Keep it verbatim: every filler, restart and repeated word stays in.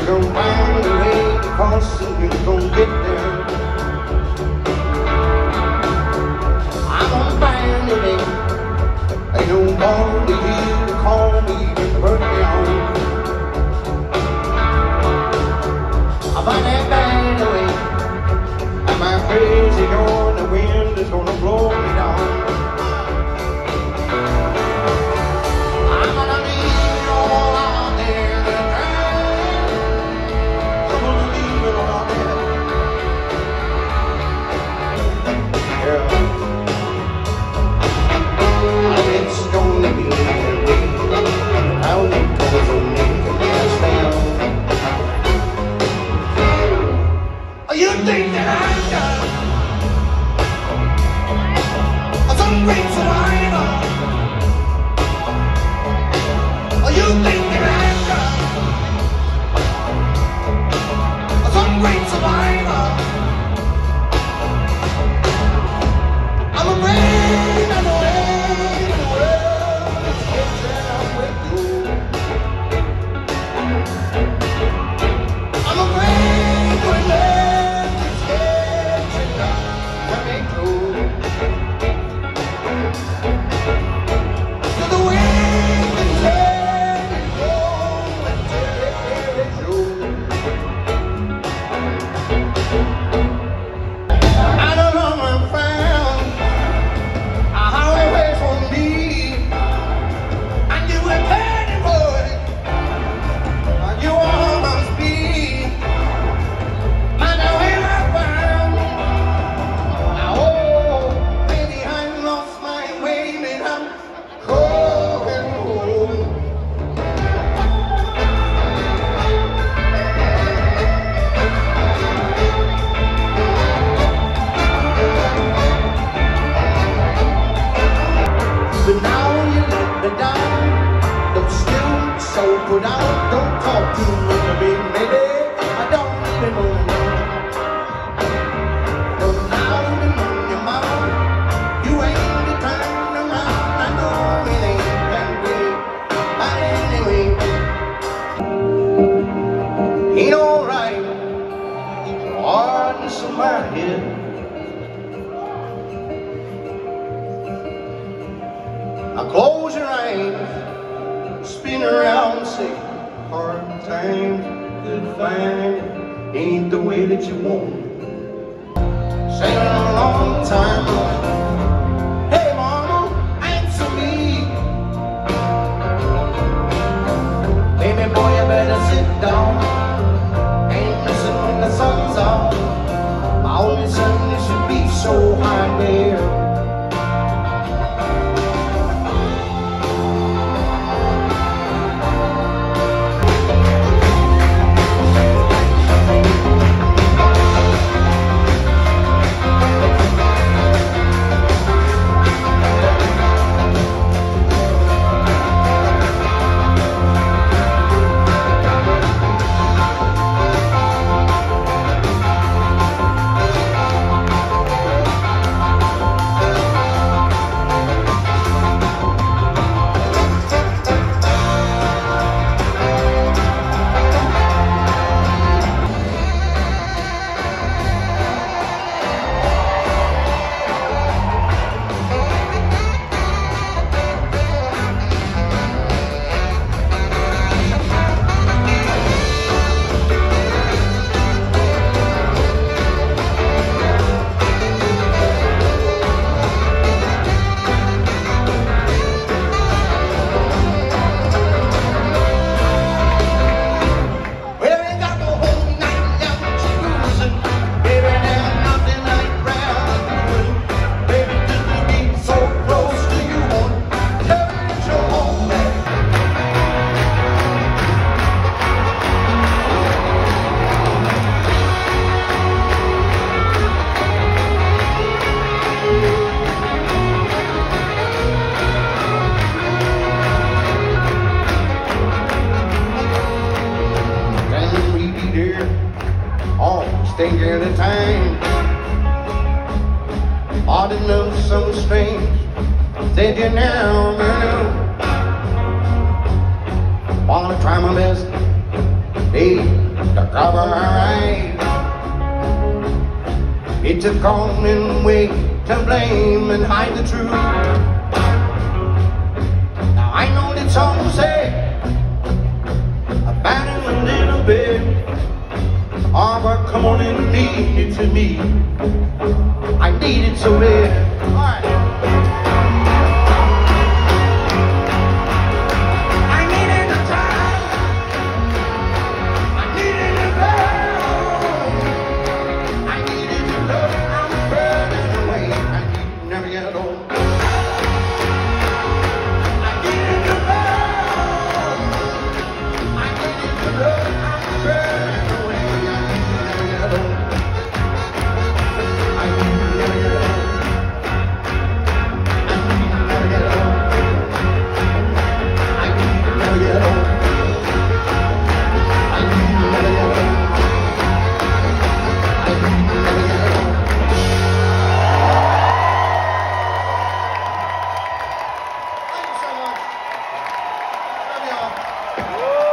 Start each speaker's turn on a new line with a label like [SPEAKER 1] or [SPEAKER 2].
[SPEAKER 1] gonna find a way to cross and you're gonna get there. I'm gonna find a way. Ain't nobody here to call me and put me on. I find that bad away. Am I crazy or the wind is gonna blow me down? I'm gonna leave it all out there to drown. I'm gonna leave it all out there. Yeah. It's gonna be that way. How the colors will make a mess down. You think that I'm done? Some great survivor. You think that I'm done? Some great survivor. I'm afraid I'm away. I'm afraid we're left to catch it up. Let me go. So the wind can let it go until it shows. I don't know my friend. I hung away from me. And you were planning for it. And you all must be. I know where I found. Now, oh, baby, I lost my way, and I'm going home. But now you let me down. Don't still so put out. Don't talk to me, baby. I don't even know. But now you've been on your mouth. You ain't the turn around. I know it ain't that way. But anyway, ain't alright. Hardness of my head. Now close your eyes, spin around and say, hard times, good find, ain't the way that you want. Sailing a long time. Hey mama, answer me. Baby boy, you better sit down. Ain't missing when the sun's out. My only son, it should be so high there. Thing at a time. Hard enough, so strange. They did now, now. Wanna try my best. Hey, cover her eyes. It took on in way to blame and hide the truth. Now I know that some say about it a little bit. Oh, but come on and leave it to me. I need it so bad. All right. Love y'all.